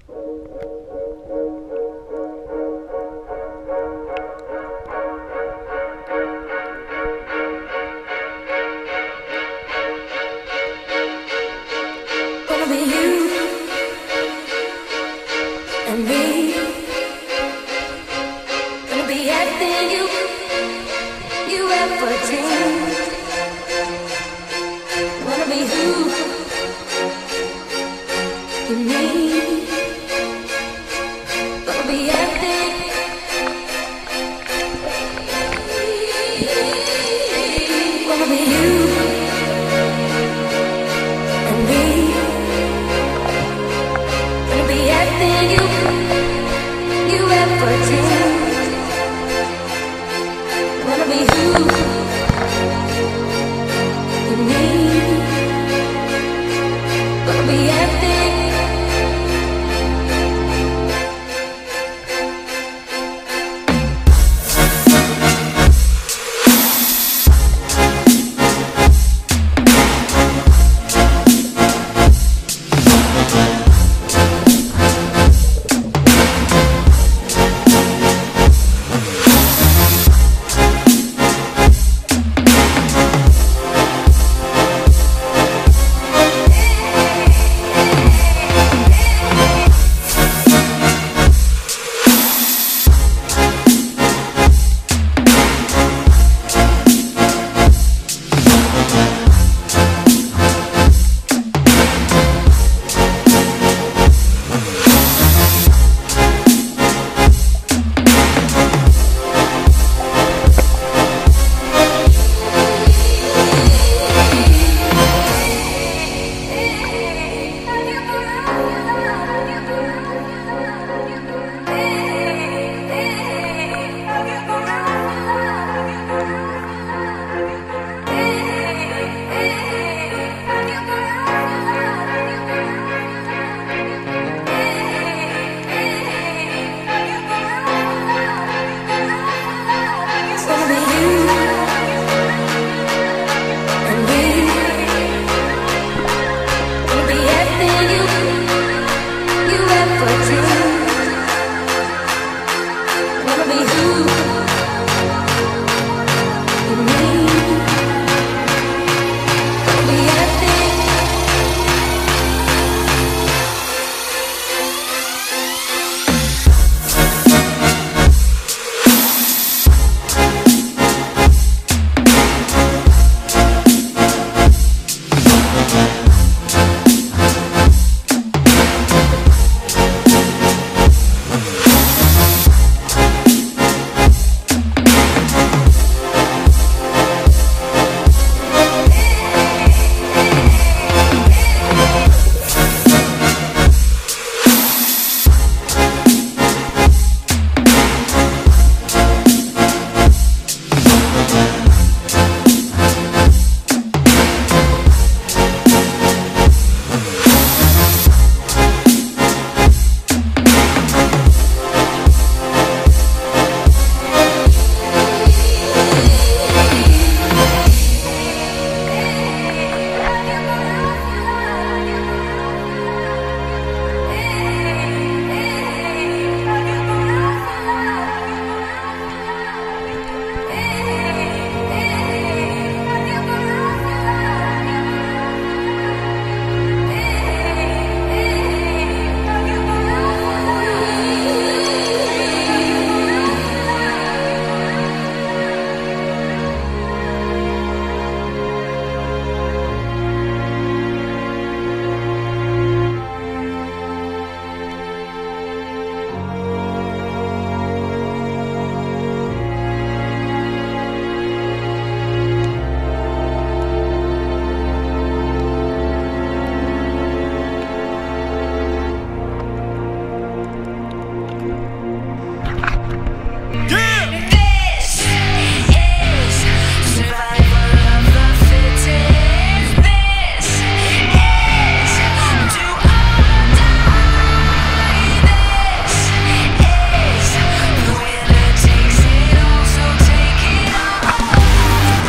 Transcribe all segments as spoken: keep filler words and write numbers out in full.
Gonna be you and me. Gonna be everything you you ever dreamed. Wanna be who you need. Gonna be everything. Gonna be you and me. Gonna be everything you you ever dreamed. Wanna be who you need. Gonna be everything.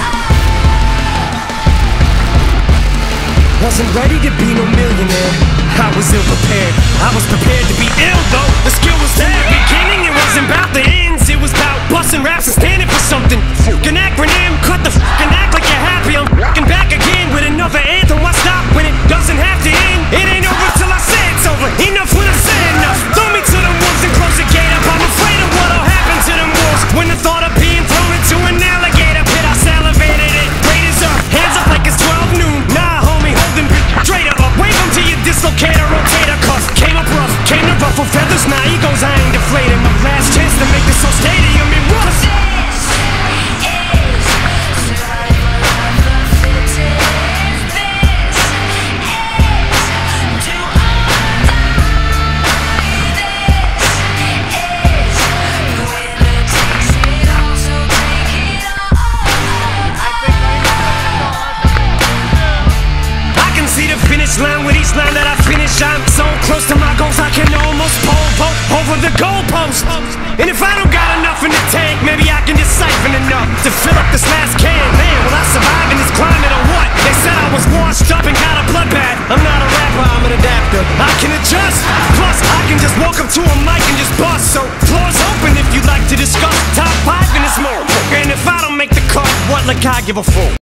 Wasn't ready to be no millionaire. I was ill prepared. I was prepared to be ill though. The skill was there. Beginning, it wasn't about the ends. It was about busting raps and standing for something. Fucking acronym, cut the fucking act like you're happy. I'm fucking back again with another anthem. Why stop when it doesn't have to end? It ain't over till I say it's over. Enough when I say enough. Throw me to the wolves and close the gate up. I'm afraid of what'll happen to them wolves when the thought of being thrown into an alligator pit. I salivated it. Raiders up, hands up like it's twelve noon. Nah, homie, holding straight up. Wave them to your dislocator, rotator cuff. Came up rough, came to ruffle feathers. Nah, egos, I ain't deflated. My last chance to make this whole stadium in rough. Line with each line that I finish, I'm so close to my goals I can almost pole vault over the goalpost. And if I don't got enough in the tank, maybe I can just siphon enough to fill up this last can. Man, will I survive in this climate or what? They said I was washed up and got a bloodbath. I'm not a rapper, I'm an adapter. I can adjust, plus I can just walk up to a mic and just bust. So floor's open if you'd like to discuss top five in this moment. And if I don't make the cut, what like I give a fuck?